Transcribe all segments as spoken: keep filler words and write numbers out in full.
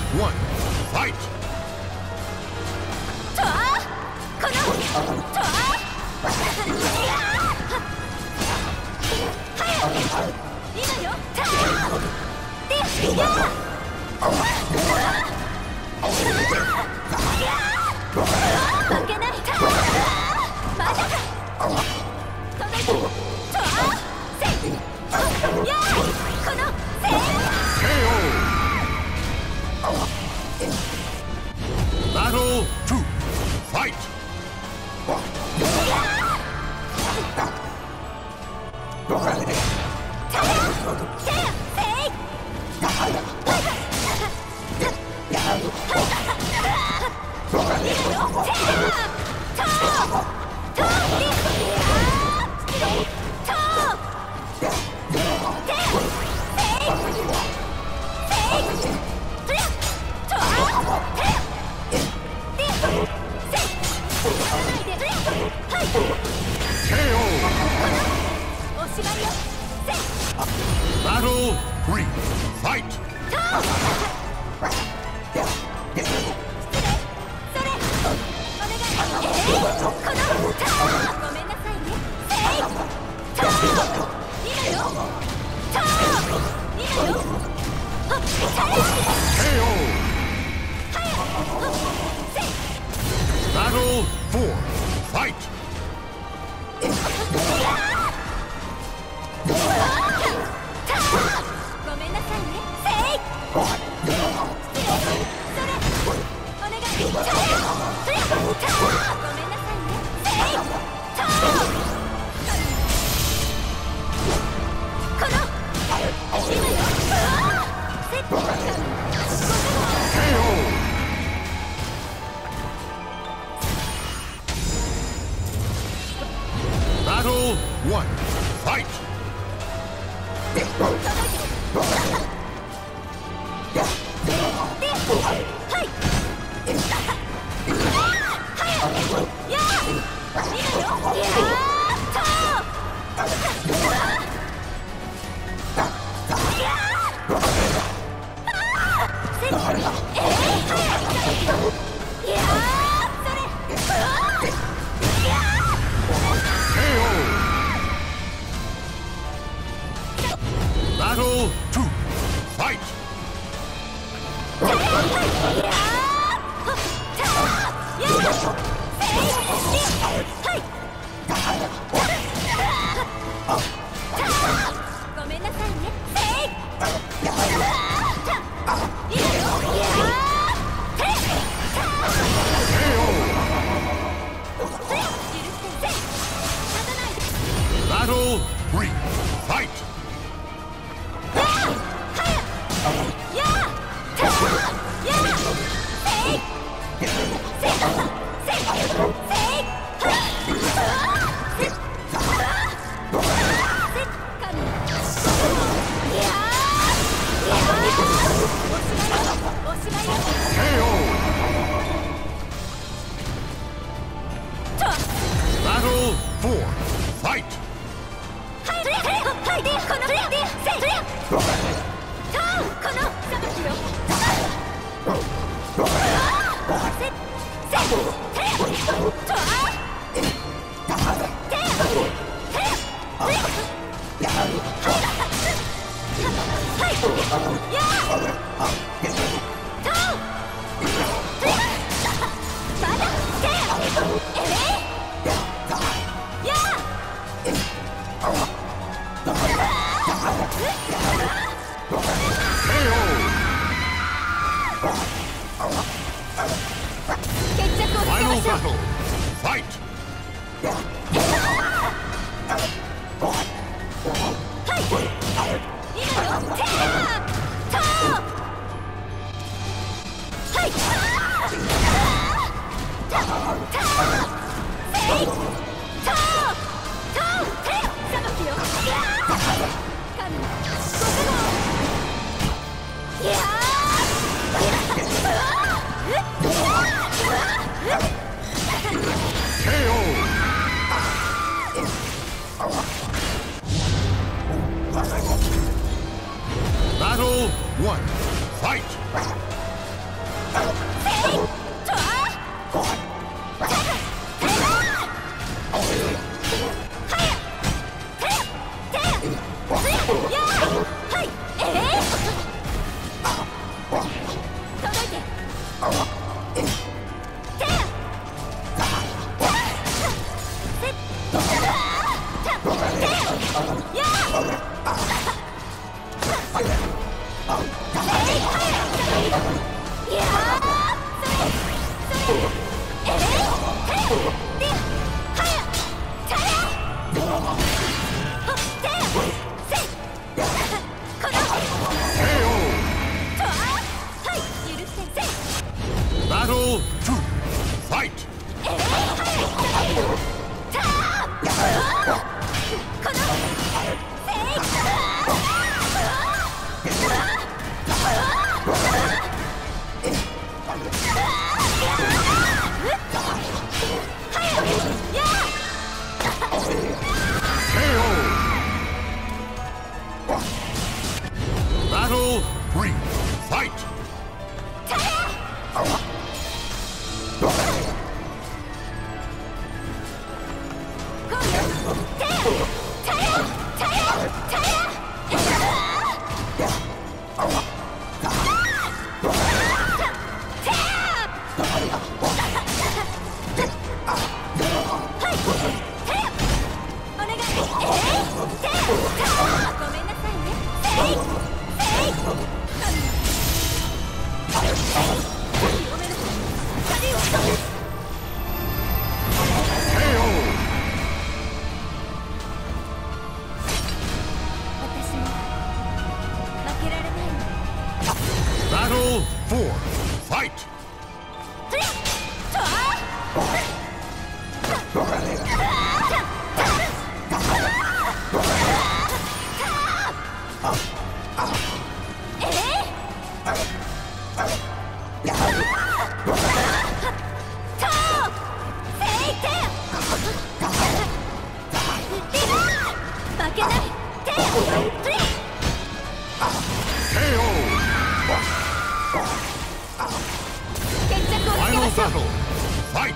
one, fight! とあこのとあ今よたでや負けないたまだか届いたとあせいやこのせい Battle two, fight! おしまいよ Battle three, fight! ごめんなさいねせいと今よと今よはっせい Battle four, fight! ごめんなさいねせいそれお願いそれごめんなさいねせいとこの今よせっ Battle one, fight! いやそれ Battle two, fight! ごめんなさいねせい Battle three, fight! おしまいよ Battle four, fight! はいでこのでせいとこのさばきよせせとあ決着をつけま Final しょう battle, fight! Battle one, fight! 手やごめんなさいね。せいせいごめんなさい。旅を私も負けられないの。 Battle four. Fight! ケーオー! Final battle! Fight!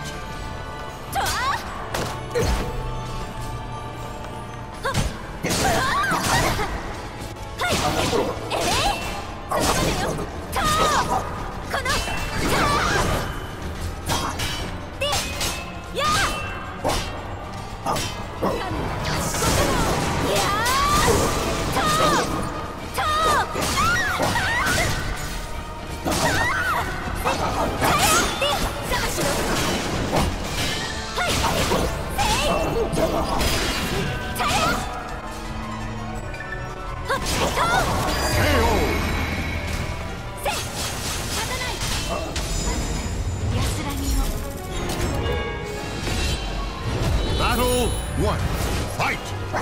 ワン Fight!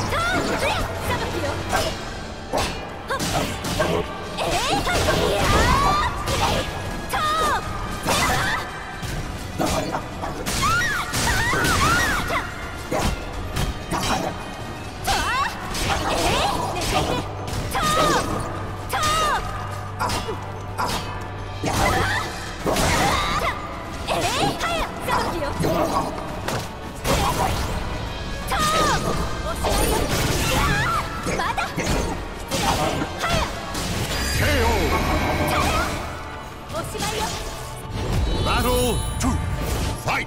Battle two! Fight!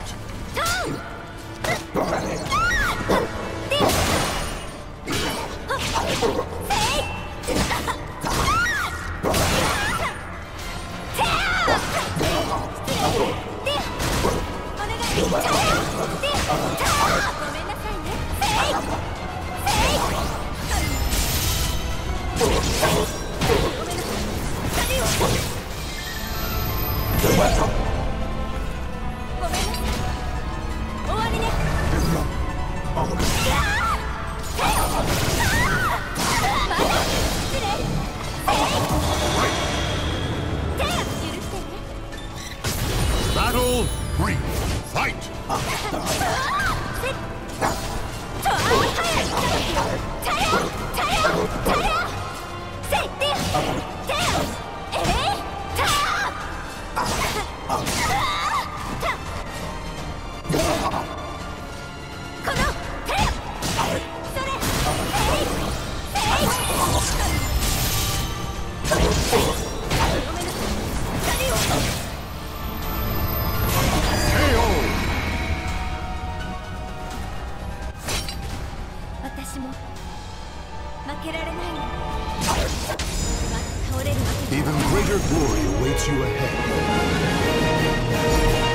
私も負けられないの。まず倒れるわけ。 Even greater glory awaits you ahead.